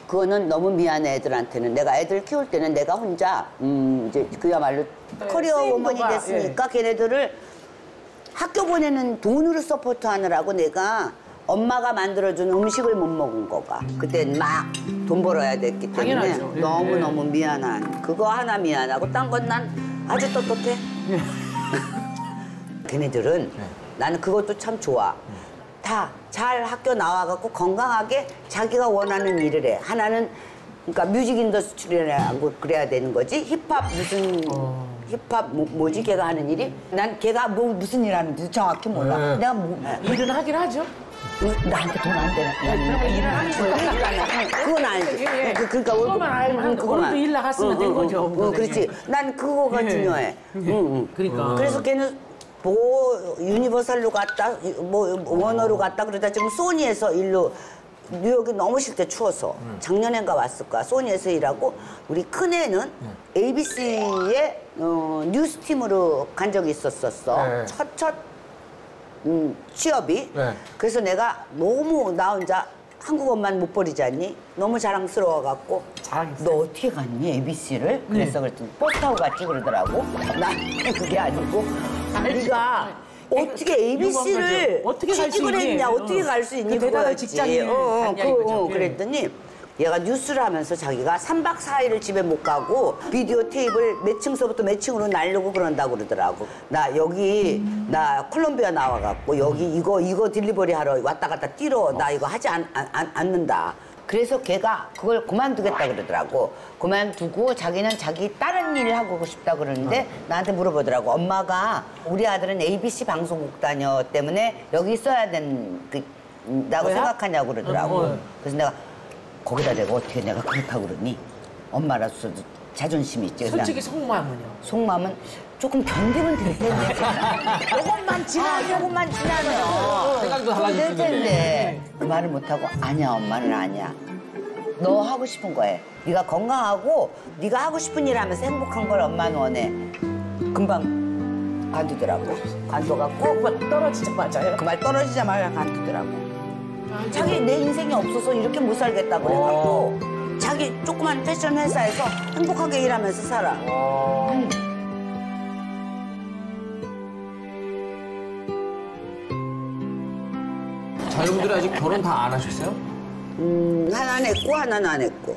그거는 너무 미안해 애들한테는. 내가 애들 키울 때는 내가 혼자 이제 그야말로 커리어 woman이 됐으니까 걔네들을 학교 보내는 돈으로 서포트하느라고 내가 엄마가 만들어준 음식을 못 먹은 거가 그땐 막 돈 벌어야 됐기 때문에 당연하죠. 너무너무 미안한 그거 하나 미안하고 딴 건 난 아주 떳떳해. 걔네들은 나는 그것도 참 좋아. 다 잘 학교 나와갖고 건강하게 자기가 원하는 일을 해. 하나는 그러니까 뮤직 인더스트리라고 그래야 되는 거지. 힙합 무슨 힙합 뭐지 걔가 하는 일이? 난 걔가 뭐 무슨 일 하는지 정확히 몰라. 내가 일은 하긴 하죠. 나한테 돈 안 되나? 일을 하는 거예요. 그건 알지. 그러니까 그거만 알고 오늘도 일 나갔으면 된 거죠. 그렇지. 난 그거가 중요해. 그러니까. 그래서 걔는 뭐 유니버설로 갔다, 뭐 워너로 갔다 그러다 지금 소니에서 일로 뉴욕이 너무 싫대 추워서 작년엔가 왔을 거야. 소니에서 일하고 우리 큰애는 ABC의 뉴스팀으로 간 적이 있었었어. 네. 첫 취업이. 네. 그래서 내가 너무 나 혼자 한국어만 못 버리잖니? 너무 자랑스러워갖고 자랑했어요. 너 어떻게 갔니 ABC를? 그래서 그랬더니 버스 타고 갔지 그러더라고. 난 그게 아니고 네가 어떻게 ABC를 어떻게 갈수 취직을 있니? 했냐? 어떻게 갈 수 있니? 그 대단한 그거였지. 직장인을 갔냐 이거죠. 그랬더니 얘가 뉴스를 하면서 자기가 3박 4일을 집에 못 가고 비디오 테이프를 몇 층서부터 몇 층으로 날르고 그런다고 그러더라고. 나 여기 나 콜롬비아 나와갖고 여기 이거 딜리버리 하러 왔다 갔다 뛰러 나 이거 하지 않는다. 그래서 걔가 그걸 그만두겠다 그러더라고. 그만두고 자기는 자기 다른 일 하고 싶다 그러는데 나한테 물어보더라고. 엄마가 우리 아들은 ABC 방송국 다녀 때문에 여기 있어야 된다고 생각하냐고 그러더라고. 그래서 내가 거기다 내가 어떻게 내가 그렇다고 그러니? 엄마라서도 자존심이 있지. 솔직히 속마음은요? 속마음은 조금 견디면 될 텐데. 조금만 지나면. 생각도 달라질 텐데. 그 말을 못하고 아니야 엄마는 아니야. 너 하고 싶은 거 해. 네가 건강하고 네가 하고 싶은 일 하면서 행복한 걸 엄마는 원해. 금방 관두더라고. 관둬갖고 떨어지자마자요? 그 말 떨어지자마자 관두더라고. 자기 내 인생이 없어서 이렇게 못 살겠다고 그래갖고 자기 조그만 패션 회사에서 행복하게 일하면서 살아. 자, 여러분들이 아직 결혼 다 안 하셨어요? 하나는 했고 하나는 안 했고.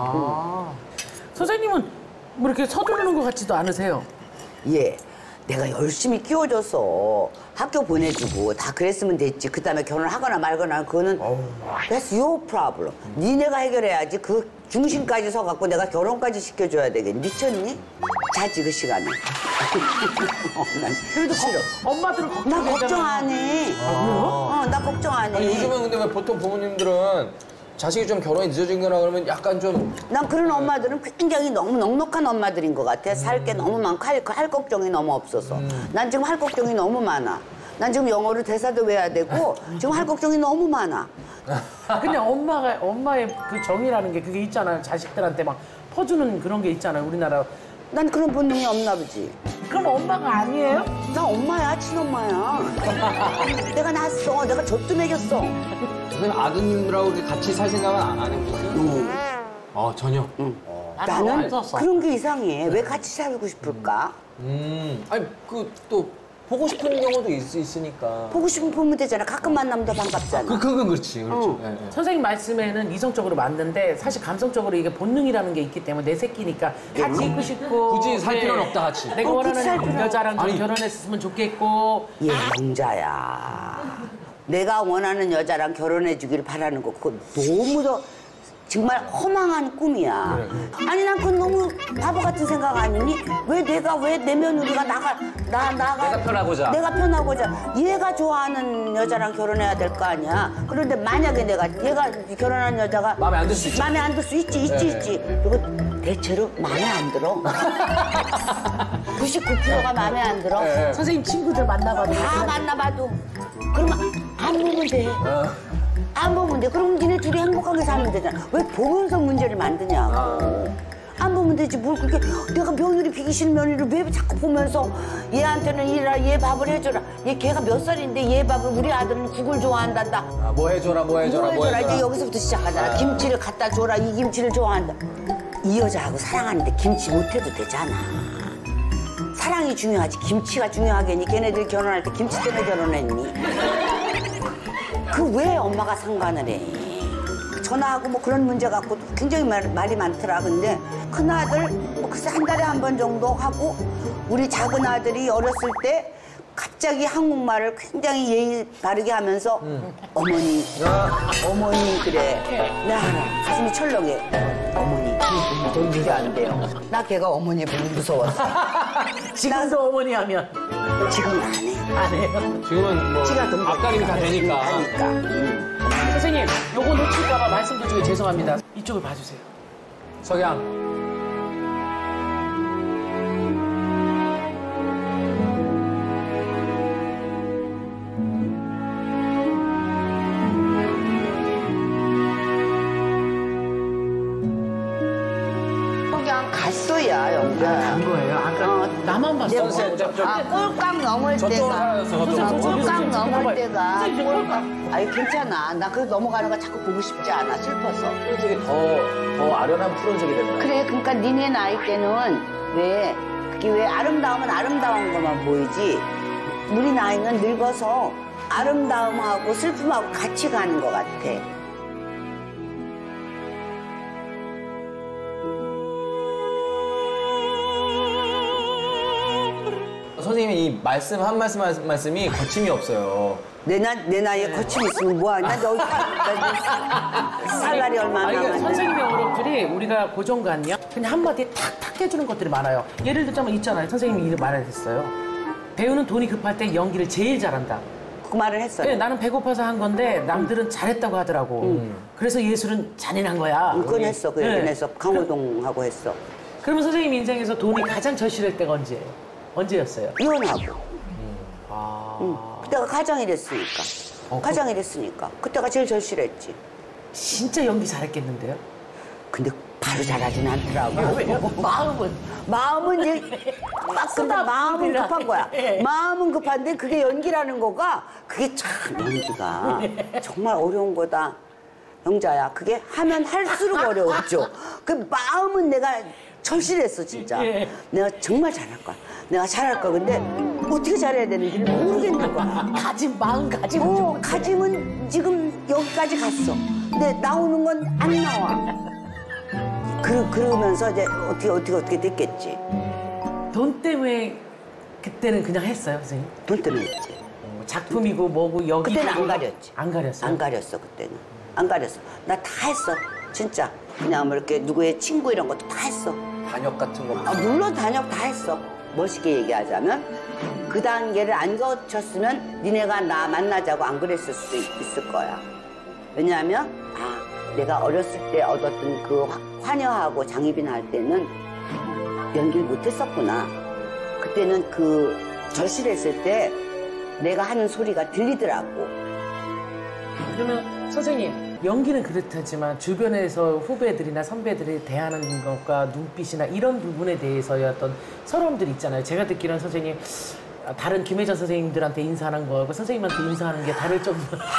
선생님은 뭐 이렇게 서두르는 것 같지도 않으세요? 예. 내가 열심히 키워줘서 학교 보내주고 다 그랬으면 됐지. 그 다음에 결혼하거나 말거나 그거는 that's your problem. 니네가 해결해야지. 그 중심까지 서갖고 내가 결혼까지 시켜줘야 되겠니? 미쳤니? 자지 그 시간에. 난 그래도 싫어. 엄마들은 나 걱정 안 해. 나 걱정 안 해. 요즘은 근데 왜 보통 부모님들은 자식이 좀 결혼이 늦어진 거나 그러면 약간 좀 난 그런 엄마들은 굉장히 너무 넉넉한 엄마들인 것 같아. 살 게 너무 많고 할 걱정이 너무 없어서. 난 지금 할 걱정이 너무 많아. 난 지금 영어로 대사도 외워야 되고 지금 할 걱정이 너무 많아. 그냥 엄마의 그 정이라는 게 그게 있잖아요. 자식들한테 막 퍼주는 그런 게 있잖아요. 우리나라. 난 그런 본능이 없나 보지. 그럼 엄마가 아니에요? 나 엄마야, 친엄마야. 내가 낳았어. 내가 젖도 먹였어. 선생님 아드님들하고 이렇게 같이 살 생각은 안 해보셨어요? 전혀? 나는 그런 게 이상해. 왜 같이 살고 싶을까? 아니 그 또 보고 싶은 경우도 있으니까. 보고 싶으면 보면 되잖아. 가끔 만나면 더 반갑잖아. 그건 그렇지. 그렇죠. 예, 예. 선생님 말씀에는 이성적으로 맞는데 사실 감성적으로 이게 본능이라는 게 있기 때문에 내 새끼니까 같이 있고 싶고 굳이 살 필요는 없다 같이. 내가 원하는 필요 여자랑 좀 결혼했으면 좋겠고. 영자야. 내가 원하는 여자랑 결혼해 주길 바라는 거 그거 너무 더 정말 허망한 꿈이야. 그래. 아니 난 그건 너무 바보 같은 생각 아니니? 왜 내 며느리가 내가 편하고자 얘가 좋아하는 여자랑 결혼해야 될 거 아니야. 그런데 만약에 얘가 결혼한 여자가 마음에 안 들 수 있지. 마음에 안 들 수 있지. 그리고 대체로 마음에 안 들어. 99%가 마음에 안 들어. 네. 선생님 친구들 만나봐도 다 만나봐도 그러면 안 보면 돼. 안 보면 돼. 그럼 니네 둘이 행복하게 살면 되잖아. 왜 보면서 문제를 만드냐고. 안 보면 되지. 뭘 그렇게 내가 며느리 비기 싫은 며느리를 왜 자꾸 보면서 얘한테는 일해라, 얘 밥을 해줘라. 얘 걔가 몇 살인데 얘 밥을 우리 아들은 국을 좋아한단다. 아, 뭐 해줘라, 뭐 해줘라, 뭐 해줘라. 이제 여기서부터 시작하잖아. 김치를 갖다 줘라. 이 김치를 좋아한다. 이 여자하고 사랑하는데 김치 못해도 되잖아. 사랑이 중요하지 김치가 중요하겠니? 걔네들 결혼할 때 김치 때문에 결혼했니? 그 왜 엄마가 상관을 해? 전화하고 뭐 그런 문제 갖고 굉장히 말이 많더라. 근데 큰아들 뭐 글쎄 한 달에 한 번 정도 하고 우리 작은 아들이 어렸을 때 갑자기 한국말을 굉장히 예의 바르게 하면서 어머니, 어머니 그래. 나 알아. 가슴이 철렁해. 어머니, 돈 주게 안 돼요. 나 걔가 어머니 보면 무서웠어. 지금도 어머니 하면 지금은 안 해. 안 해요. 지금은 뭐 지가 돈 앞가림이 다 되니까. 선생님, 요거 놓칠까봐 말씀도 중에 죄송합니다. 이쪽을 봐주세요. 석양. 그냥 갔어야 영자. 간 거예요? 아까 나만 봤어. 꼴깍 넘을 저쪽으로 때가. 사라졌어, 저쪽으로. 꼴깍 넘을 때가. 선생님, 꼴깍. 아니 괜찮아. 나 그래서 넘어가는 거 자꾸 보고 싶지 않아. 슬퍼서. 프로젝이 더 아련한 프로젝이 된다. 그래, 그러니까 니네 나이 때는 왜 그게 왜 아름다움은 아름다운 것만 보이지. 우리 나이는 늙어서 아름다움하고 슬픔하고 같이 가는 것 같아. 선생님이 이 말씀 한 말씀이 거침이 없어요. 내 나이에 거침이 있으면 뭐하냐? 너 살날이 얼마나 아니, 그러니까 남았냐? 선생님의 어록들이 우리가 고정관이야? 그냥 한마디에 탁탁 해주는 것들이 많아요. 예를 들자면 있잖아요. 선생님이 이를 말했어요. 배우는 돈이 급할 때 연기를 제일 잘한다. 그 말을 했어요. 네, 나는 배고파서 한 건데 남들은 잘했다고 하더라고. 그래서 예술은 잔인한 거야. 그건 했어. 그 얘기는 네. 했어. 강호동하고 했어. 그러면 선생님 인생에서 돈이 가장 절실할 때가 언제예요? 언제였어요? 이혼하고. 그때가 가장이 됐으니까. 가장이 됐으니까. 그때가 제일 절실했지. 진짜 연기 잘했겠는데요? 근데 바로 잘하진 않더라고. 왜요? 마음은 이제 막 근데 마음은 급한 거야. 마음은 급한데 그게 연기라는 거가 그게 참 연기가 정말 어려운 거다. 영자야, 그게 하면 할수록 어려웠죠. 그 마음은 내가 절실했어 진짜. 내가 정말 잘할 거야. 내가 잘할 거야. 근데 어떻게 잘해야 되는지를 모르겠는 거야. 마음 가짐은 가짐은 지금 여기까지 갔어. 근데 나오는 건 안 나와. 그러면서 이제 어떻게 됐겠지. 돈 때문에 그때는 그냥 했어요, 선생님? 돈 때문에 했지. 작품이고 뭐고 여기 그때는 안 가렸지. 안 가렸어요? 안 가렸어 그때는. 안 가렸어. 나 다 했어. 진짜. 그냥 뭐 이렇게 누구의 친구 이런 것도 다 했어. 단역 같은 거. 물론 단역 다 했어. 멋있게 얘기하자면 그 단계를 안 거쳤으면 니네가 나 만나자고 안 그랬을 수도 있을 거야. 왜냐하면 내가 어렸을 때 얻었던 그 화녀하고 장희빈 할 때는 연기를 못했었구나. 그때는 그 절실했을 때 내가 하는 소리가 들리더라고. 그러면 선생님, 연기는 그렇다지만 주변에서 후배들이나 선배들이 대하는 것과 눈빛이나 이런 부분에 대해서의 어떤 서러움들이 있잖아요. 제가 듣기로는 선생님, 다른 김혜전 선생님들한테 인사하는 거하고 선생님한테 인사하는 게 다를 좀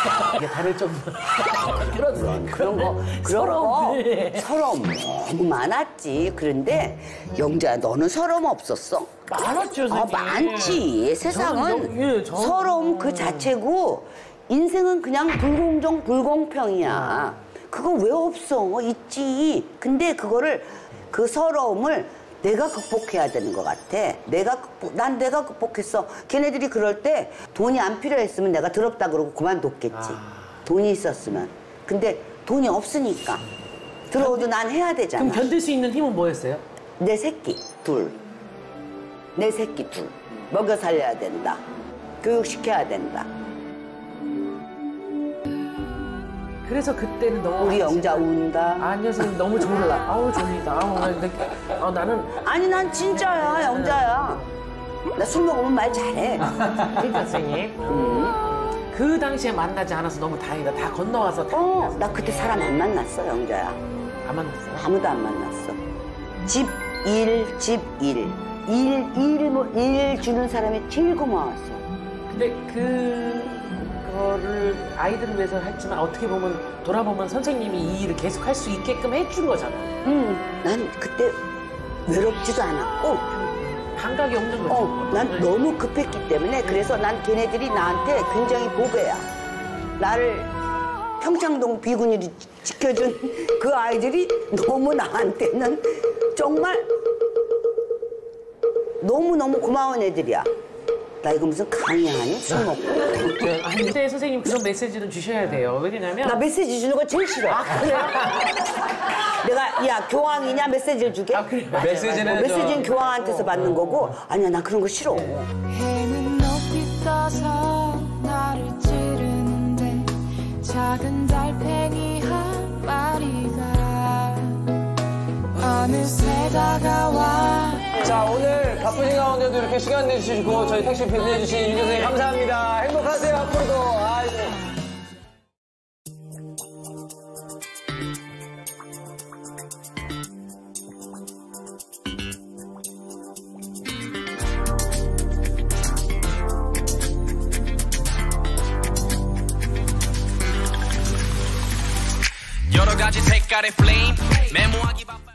그런 거 서러움 너무 많았지. 그런데 영자야, 너는 서러움 없었어? 많았죠, 선생님. 많지. 세상은 서러움 그 자체고 인생은 그냥 불공정 불공평이야. 그거 왜 없어? 있지. 근데 그거를 그 서러움을 내가 극복해야 되는 것 같아. 난 내가 극복했어. 걔네들이 그럴 때 돈이 안 필요했으면 내가 더럽다 그러고 그만뒀겠지. 돈이 있었으면. 근데 돈이 없으니까. 들어오도 난 해야 되잖아. 그럼 견딜 수 있는 힘은 뭐였어요? 내 새끼 둘. 먹여 살려야 된다. 교육시켜야 된다. 그래서 그때는 너무 우리 영자 운다. 아니요, 선생님 너무 졸라. 아우 졸리다. 나는 아니 난 진짜야, 영자야. 나 술 먹으면 말 잘해. 그러니까 선생님. 그 당시에 만나지 않아서 너무 다행이다. 다 건너와서 다행이다. 나 그때 사람 안 만났어, 영자야. 안 만났어요? 아무도 안 만났어. 집 일. 일 주는 사람이 제일 고마웠어. 근데 그거를 아이들을 위해서 했지만 어떻게 보면 돌아보면 선생님이 이 일을 계속 할 수 있게끔 해준 거잖아요. 난 그때 외롭지도 않았고, 감각이 없는 거죠. 난 너무 급했기 때문에 그래서 난 걔네들이 나한테 굉장히 보배야. 나를 평창동 비군이를 지켜준 그 아이들이 너무 나한테는 정말 너무너무 고마운 애들이야. 나 이거 무슨 강의하니? 술 먹고. 근데 선생님 그런 메시지는 주셔야 돼요. 왜냐면 나 메시지 주는 거 제일 싫어. 내가 야 교황이냐 메시지를 주게? 그래요? 메시지는 메시지는 교황한테서 받는 거고 아니야 나 그런 거 싫어. 해는 높이 떠서 나를 찌르는데 작은 달팽이 한 마리가 어느새 다가와. 자, 오늘 바쁘신 가운데도 이렇게 시간 내주시고 저희 택시 배분해주신 윤 선생님 감사합니다. 행복하세요, 앞으로도. 아이고. 여러 가지 색깔의 플레임 메모하기 바쁜